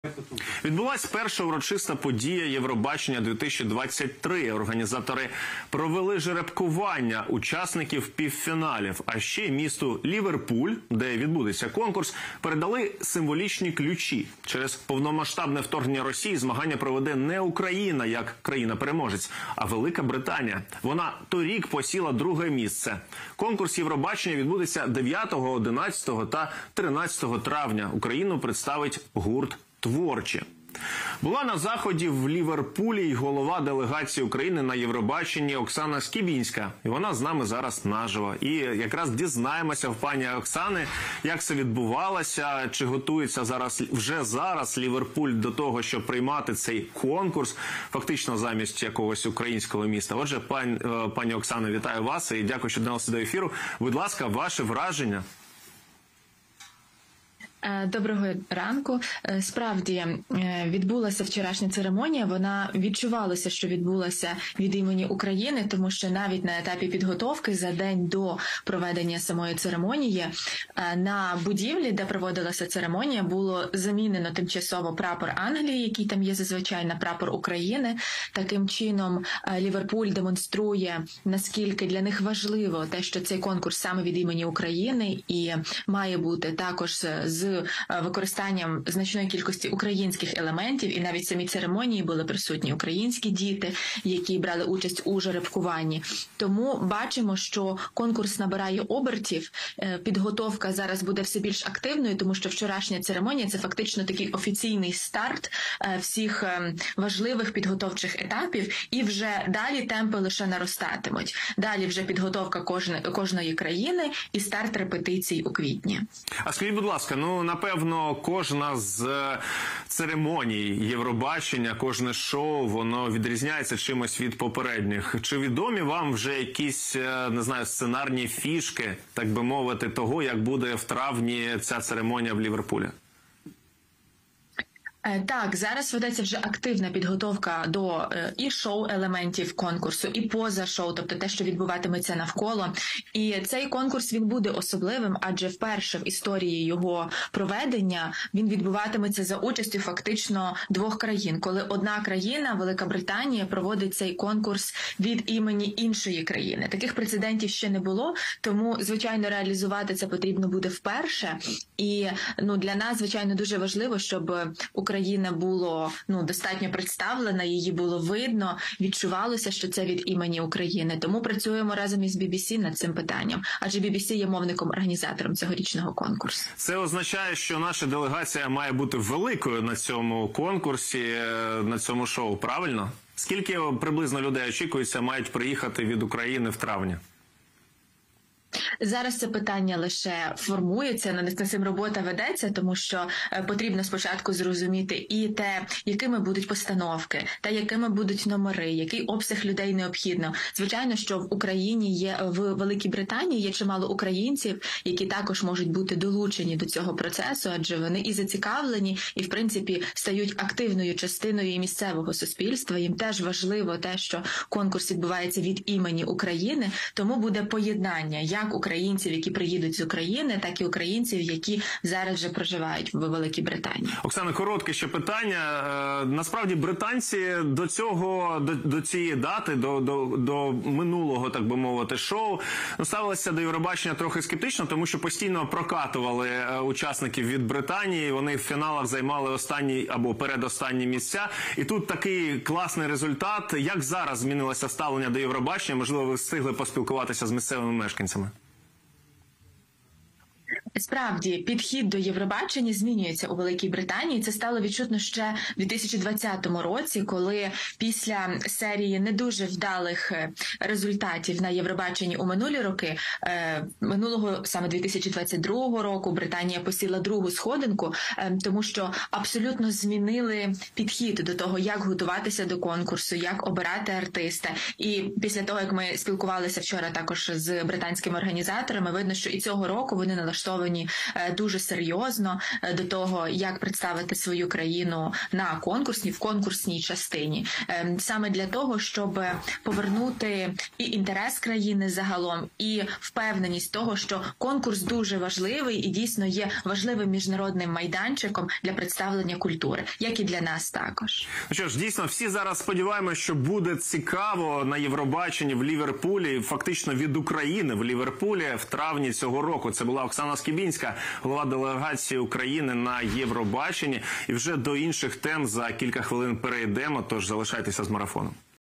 Відбулась перша урочиста подія Євробачення 2023. Організатори провели жеребкування учасників півфіналів. А ще місту Ліверпуль, де відбудеться конкурс, передали символічні ключі. Через повномасштабне вторгнення Росії змагання проведе не Україна як країна-переможець, а Велика Британія. Вона торік посіла друге місце. Конкурс Євробачення відбудеться 9, 11 та 13 травня. Україну представить гурт «Творчі». Була на заході в Ліверпулі й голова делегації України на Євробаченні Оксана Скібінська. І вона з нами зараз наживо. І якраз дізнаємося в пані Оксани, як це відбувалося, чи готується вже зараз Ліверпуль до того, щоб приймати цей конкурс, фактично замість якогось українського міста. Отже, пані Оксано, вітаю вас і дякую, що долучилися до ефіру. Будь ласка, ваше враження. Доброго ранку. Справді, відбулася вчорашня церемонія. Вона відчувалася, що відбулася від імені України, тому що навіть на етапі підготовки за день до проведення самої церемонії на будівлі, де проводилася церемонія, було замінено тимчасово прапор Англії, який там є зазвичай, на прапор України. Таким чином, Ліверпуль демонструє, наскільки для них важливо те, що цей конкурс саме від імені України і має бути також з використанням значної кількості українських елементів, і навіть в самій церемонії були присутні українські діти, які брали участь у жеребкуванні. Тому бачимо, що конкурс набирає обертів, підготовка зараз буде все більш активною, тому що вчорашня церемонія – це фактично такий офіційний старт всіх важливих підготовчих етапів, і вже далі темпи лише наростатимуть. Далі вже підготовка кожної країни і старт репетицій у квітні. А скажіть, будь ласка, напевно, кожна з церемоній Євробачення, кожне шоу, воно відрізняється чимось від попередніх. Чи відомі вам вже якісь, не знаю, сценарні фішки, так би мовити, того, як буде в травні ця церемонія в Ліверпулі? Так, зараз ведеться вже активна підготовка до і шоу-елементів конкурсу, і поза шоу, тобто те, що відбуватиметься навколо. І цей конкурс, він буде особливим, адже вперше в історії його проведення він відбуватиметься за участю фактично двох країн, коли одна країна, Велика Британія, проводить цей конкурс від імені іншої країни. Таких прецедентів ще не було, тому, звичайно, реалізувати це потрібно буде вперше. І для нас, звичайно, дуже важливо, щоб Україна була достатньо представлена, її було видно, відчувалося, що це від імені України. Тому працюємо разом із BBC над цим питанням, адже BBC є мовником-організатором цьогорічного конкурсу. Це означає, що наша делегація має бути великою на цьому конкурсі, на цьому шоу, правильно? Скільки приблизно людей очікується, мають приїхати від України в травні? Зараз це питання лише формується, над цим робота ведеться, тому що потрібно спочатку зрозуміти і те, якими будуть постановки, та якими будуть номери, який обсяг людей необхідно. Звичайно, що в Україні є, в Великій Британії є чимало українців, які також можуть бути долучені до цього процесу, адже вони і зацікавлені, і в принципі стають активною частиною і місцевого суспільства. Їм теж важливо те, що конкурс відбувається від імені України, тому буде поєднання як українців, які приїдуть з України, так і українців, які зараз вже проживають в Великій Британії. Оксана, коротке ще питання. Насправді британці до цієї дати, до минулого, так би мовити, шоу, ставилися до Євробачення трохи скептично, тому що постійно прокатували учасників від Британії, вони в фіналах займали останні або передостанні місця. І тут такий класний результат. Як зараз змінилося ставлення до Євробачення? Можливо, ви встигли поспілкуватися з місцевими мешканцями? Справді, підхід до Євробачення змінюється у Великій Британії. Це стало відчутно ще в 2020 році, коли після серії не дуже вдалих результатів на Євробаченні у минулі роки, минулого, саме 2022 року, Британія посіла другу сходинку, тому що абсолютно змінили підхід до того, як готуватися до конкурсу, як обирати артиста. І після того, як ми спілкувалися вчора також з британськими організаторами, видно, що і цього року вони налаштовані налаштовані дуже серйозно до того, як представити свою країну на в конкурсній частині. Саме для того, щоб повернути і інтерес країни загалом, і впевненість того, що конкурс дуже важливий і дійсно є важливим міжнародним майданчиком для представлення культури, як і для нас також. Ну що ж, дійсно, всі зараз сподіваємося, що буде цікаво на Євробаченні в Ліверпулі, фактично від України в Ліверпулі в травні цього року. Це була Оксана Скібінська, голова делегації України на Євробаченні. І вже до інших тем за кілька хвилин перейдемо, тож залишайтеся з марафоном.